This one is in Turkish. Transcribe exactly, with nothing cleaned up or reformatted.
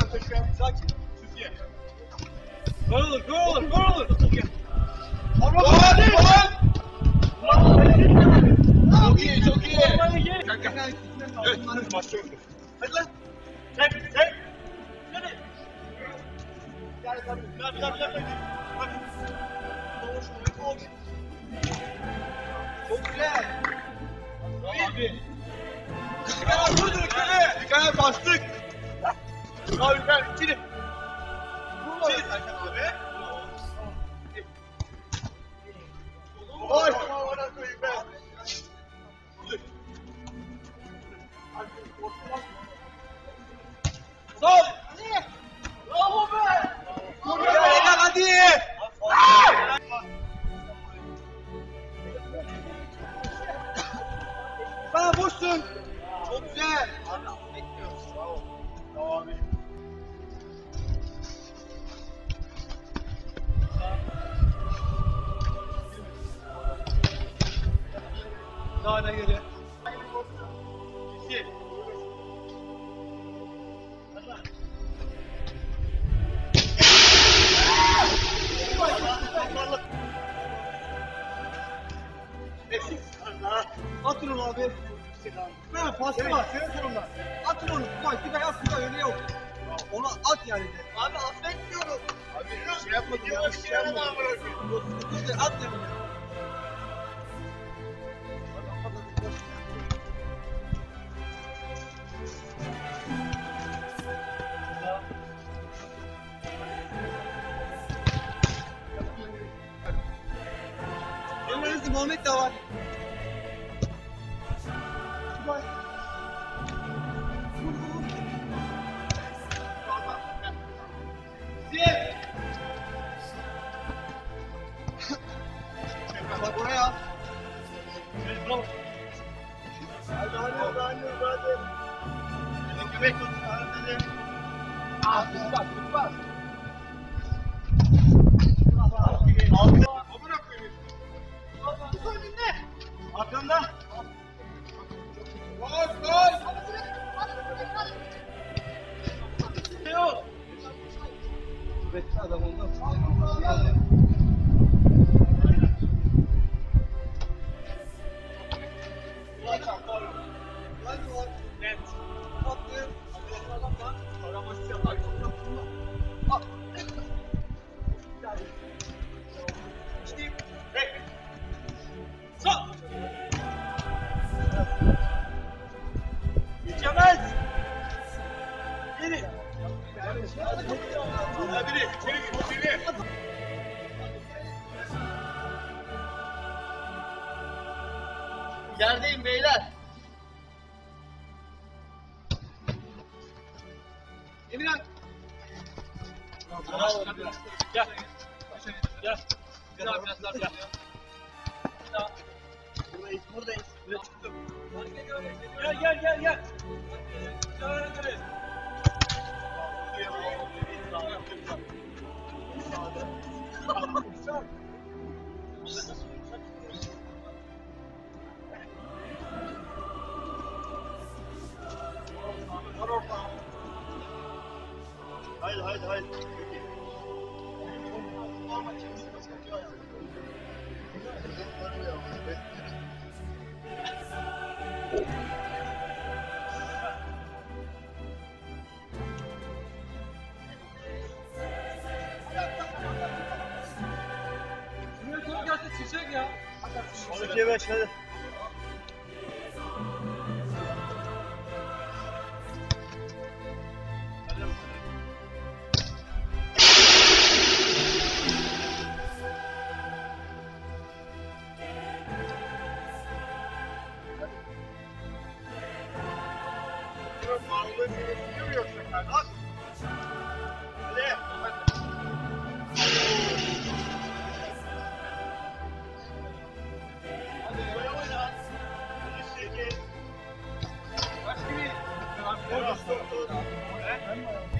Sakin. Türkiye. Gol olur, gol olur, gol olur. Gol, gol. Çok iyi, çok iyi. Kanka. Evet, başlıyoruz. Hadi lan. Çek, çek. Hadi. Gel, gel, gel, gel, gel. Hadi. Doğuş, doğuş. Çok güzel. Abi. Dikkat et, vurduk, dikkat. Dikkat et, bastık. Abi ben içini. İçini Serkan abi. Oy. Ona koyayım ben. Sol. Bravo be. Hadi. Sana boşsun. Çok güzel. Bekliyoruz. Bravo. Bravo abi. Daha ne geri? İki. Atın onu abi. Ha, pası var. Senin sorunlar. Atın onu. Bak bir de yap. Bir de öyle yok. Onu at yani. Abi affetmiyorum. Abi şey yapmadım. Yanlış şey yapmadım. İşte at yani. Elleriniz Muhammed de var. Süper. Ziyet. Bak oraya al. Bravo. Hadi hadi hadi hadi hadi. Hadi göbek tut. Hadi. Ah, tutmaz, tutmaz. Altı. Amına koyayım. Tut önünde. Arkamda. Gol, gol. Teo. Bekle adam ondan. Net. Attım. Adam var. Araması yapar. Al. İşte. Hey. Sağ. Geçemez. Geri. Hadi biri. İçeri gir. İçeri. Yerdeyim beyler. Emirhan. Bravo. Gel. Gel. Gel biraz daha gel. Buradayız, buradayız. Buraya çıktım. Gel, gel, gel, gel. Haydi, haydi, haydi. Şuraya top gelse çiçek ya. on ikiye beş hadi. Mağlubu seni mi yoksa kardeş? Hadi. Hadi böyle oyna. sekiz. Kaç gibi? Kaç gibi?